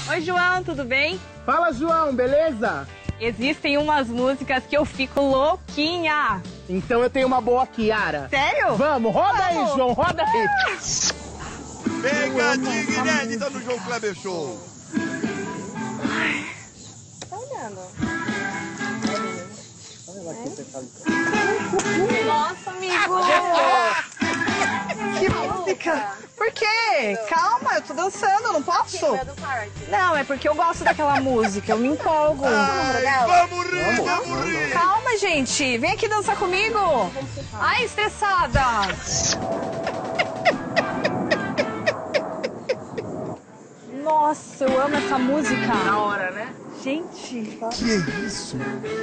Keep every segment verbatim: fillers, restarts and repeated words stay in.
Oi, João, tudo bem? Fala, João, beleza? Existem umas músicas que eu fico louquinha. Então eu tenho uma boa aqui, Yara. Sério? Vamos, roda Vamos. aí, João, roda aí. Pegadinha inédita no João Kleber Show. Tá olhando? Nossa, amigo! Que música? Por quê? Calma, eu tô dançando, não posso? Não, é porque eu gosto daquela música, eu me empolgo. Ai, vamos rir, vamos rir. Calma, gente, vem aqui dançar comigo. Ai, estressada. Nossa, eu amo essa música. Na hora, né? Gente. Que é isso?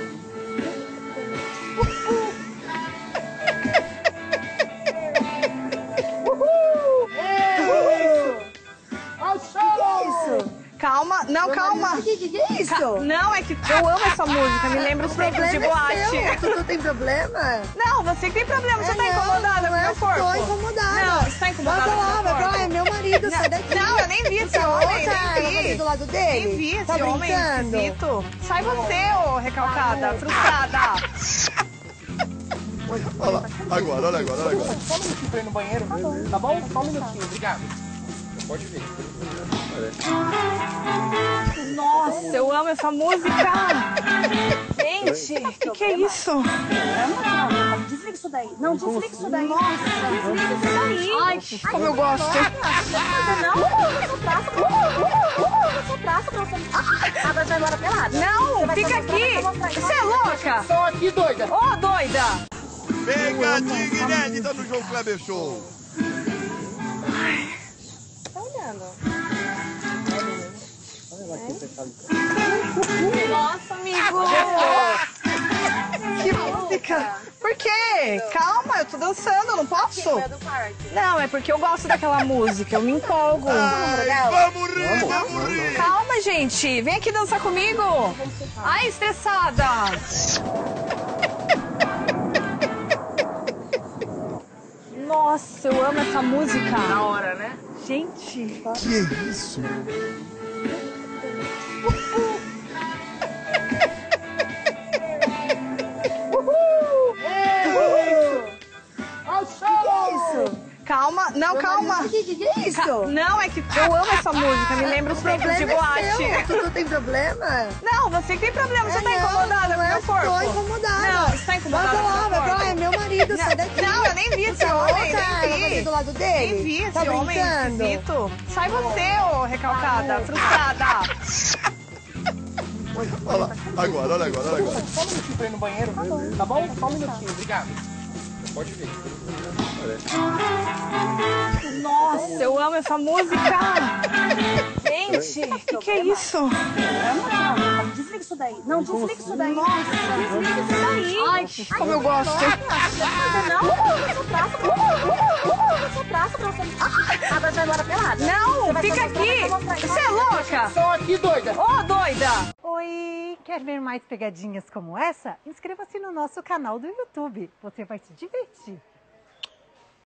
Calma, não, calma. O que, que, que é isso? Ca não, é que eu amo essa música, me lembra os tempos de boate. É seu. Tu não tem problema? Não, você que tem problema, você é, tá não, incomodada não com o é, meu corpo? Tô incomodada. Não, você tá incomodada vai com o lá, meu vai corpo? pra lá, é meu marido, sai daqui. Não, eu nem vi esse Tá homem, outra, nem vi. você do lado dele? Nem vi esse tá homem brincando? esquisito. Sai você, ô recalcada, frustrada. Olha lá, agora, olha agora, olha agora. Só um minutinho pra ir no banheiro, tá bom? Só um minutinho, obrigado. Pode vir. Nossa, eu amo essa música. Gente, o que, que é isso? Desliga isso daí. Não, desliga isso daí. Nossa, desliga isso daí. Ai, como eu gosto. Não, eu sou praça. Eu sou praça pra você. Ah, vai embora pelada. Não, fica aqui. Você é louca? Só aqui, doida. Ô, oh, doida. Pegadinha inédita no João Kleber Show. Tá olhando? Nossa, amigo. Que música? Por quê? Calma, eu tô dançando, não posso? Não, é porque eu gosto daquela música, eu me empolgo. Ai, vamos rir, vamos rir. Calma, gente, vem aqui dançar comigo. Ai, estressada. Nossa, eu amo essa música. Na hora, né? Gente. Que é isso? Calma, não, calma. O que, que, que é isso? Ca não, é que eu amo essa música, me lembra os tempos de boate. É seu. Tu não tem problema? Não, você que tem problema, você é, tá incomodada não, com o meu é, corpo? Tô incomodada. Não, você tá incomodada vai com o lá, meu vai corpo? pra lá, é meu marido, sai daqui. Não, eu nem vi esse tá homem, outra, nem vi. você do lado dele? Nem vi esse tá homem brincando? esquisito. Sai você, ô recalcada, frustrada. Olha lá, agora, olha agora, olha agora. Só um minutinho pra ir no banheiro, tá bom? Só um minutinho, obrigado. Pode vir. Nossa, eu amo essa música. Gente, o que, que é isso? Não, desliga isso daí. Não, desliga isso daí. Nossa, desliga isso daí. Ai, como eu gosto. Não, eu sou praça. Eu sou praça pra você. Ah, vai embora pelada. Não, fica aqui. Você é louca? Só aqui, doida. Ô, oh, doida. Oi, quer ver mais pegadinhas como essa? Inscreva-se no nosso canal do YouTube. Você vai se divertir.